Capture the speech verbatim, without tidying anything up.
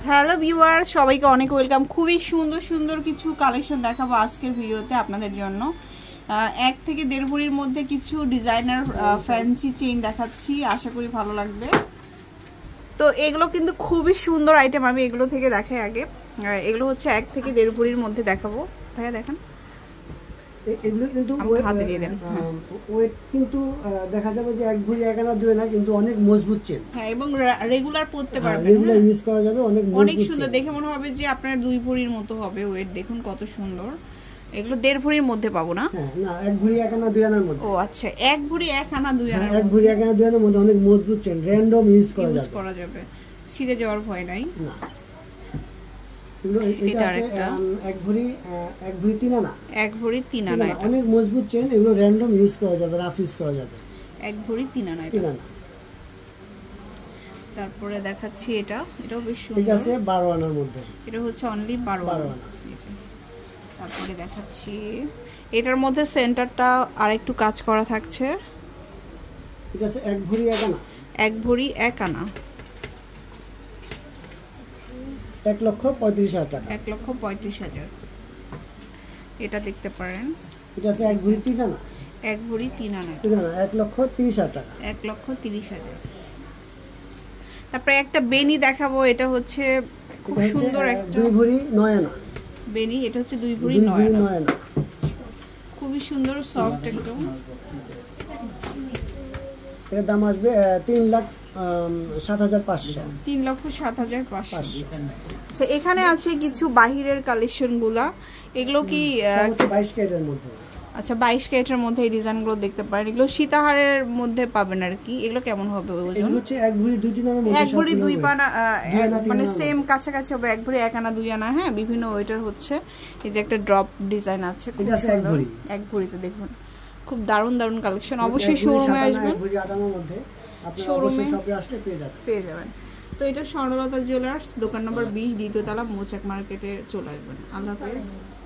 Hello viewer, সবাইকে অনেক welcome. খুবই সুন্দর সুন্দর কিছু কালেকশন দেখাবো আজকের ভিডিওতে আপনাদের জন্য। এক থেকে দেড় ভরির মধ্যে কিছু ডিজাইনার ফ্যান্সি চেইন দেখাচ্ছি, আশা করি ভালো লাগবে। তো এগুলো কিন্তু খুবই সুন্দর আইটেম, আমি এগুলো থেকে দেখাই আগে। এগুলো হচ্ছে এক থেকে দেড় ভরির মধ্যে দেখাবো। ভাইয়া দেখেন, এগুলো কিন্তু হাতে দিয়ে দেন। ওয়েট কিন্তু দেখা যাবে যে এক ভরি এক আনা দুই আনা, কিন্তু অনেক মজবুত চেন। হ্যাঁ, এবং রেগুলার পরতে পারবেন, রেগুলার ইউজ করা যাবে। অনেক অনেক সুন্দর, দেখে মনে হবে যে আপনার দুই ভরির মতো হবে। ওয়েট দেখুন কত সুন্দর। এগুলো দেড় ভরির মধ্যে পাবো না? হ্যাঁ, না, এক ভরি এক আনা দুই আনার মধ্যে। ও আচ্ছা, এক ভরি এক আনা দুই আনা। এক ভরি এক আনা দুই আনার মধ্যে অনেক মজবুত চেন, র‍্যান্ডম ইউজ করা যাবে, ইউজ করা যাবে, ছিঁড়ে যাওয়ার ভয় নাই। না, কিন্তু এটা আছে এক ভরি এক ভরি তিন আনা, এক ভরি তিন আনা, অনেক মজবুত চেন। এগুলো র‍্যান্ডম ইউজ করা যাবে, রাফ ইউজ করা যাবে। এক ভরি তিন আনা, তিন আনা। তারপরে দেখাচ্ছি এটা, এটাও বেশ সুন্দর। এটা আছে বারো আনার মধ্যে, এটা হচ্ছে অনলি বারো আনা। তারপরে দেখাচ্ছি এটার মধ্যে সেন্টারটা আরেকটু কাজ করা থাকছে। এটা আছে এক ভরি এক আনা, এক ভরি এক আনা, এক লক্ষ পঁয়ত্রিশ হাজার টাকা, এক লক্ষ পঁয়ত্রিশ হাজার। এটা দেখতে পারেন। এটা আছে এক ভরি তিন আনা, এক ভরি তিন আনা, তিন আনা, এক লক্ষ তিরিশ হাজার টাকা, এক লক্ষ তিরিশ হাজার। তারপরে একটা বেনি দেখাবো, এটা হচ্ছে খুব সুন্দর একটা দুই ভরি নয় আনা বেনি। এটা হচ্ছে দুই ভরি নয় আনা, খুবই সুন্দর, সফট একদম। এর দাম আসবে তিন লাখ সাত হাজার পাঁচশো, তিন লক্ষ সাত হাজার পাঁচশো। আচ্ছা, এখানে আছে কিছু বাহিরের কালেকশন গুলা। এগুলো কি বাইশ ক্যারেটের মধ্যে? আচ্ছা, বাইশ ক্যারেটের মধ্যে এই ডিজাইনগুলো দেখতে পারেন। এগুলো সীতাহারের মধ্যে পাবেন আর কি। এগুলো কেমন হবে ওজন? এগুলো হচ্ছে এক ভরি দুই তিন আনার মধ্যে, এক ভরি দুই পানা, মানে সেম কাছাকাছি হবে। এক ভরি এক আনা দুই আনা। হ্যাঁ, বিভিন্ন ওয়েটার হচ্ছে। এই যে একটা ড্রপ ডিজাইন আছে, এটা আছে এক ভরি, এক ভরিতে দেখুন খুব দারুণ দারুণ কালেকশন। অবশ্যই শোরুমে আসবেন, এক ভরি আট আনার মধ্যে আপনারা অবশ্যই শপে আসলে পেয়ে যাবেন, পেয়ে যাবেন। তো এটা স্বর্ণলতা জুয়েলার্স, দোকান নম্বর বিশ, দ্বিতীয় তলা, মৌচাক মার্কেটে চলে আসবেন। আল্লাহ হাফেজ।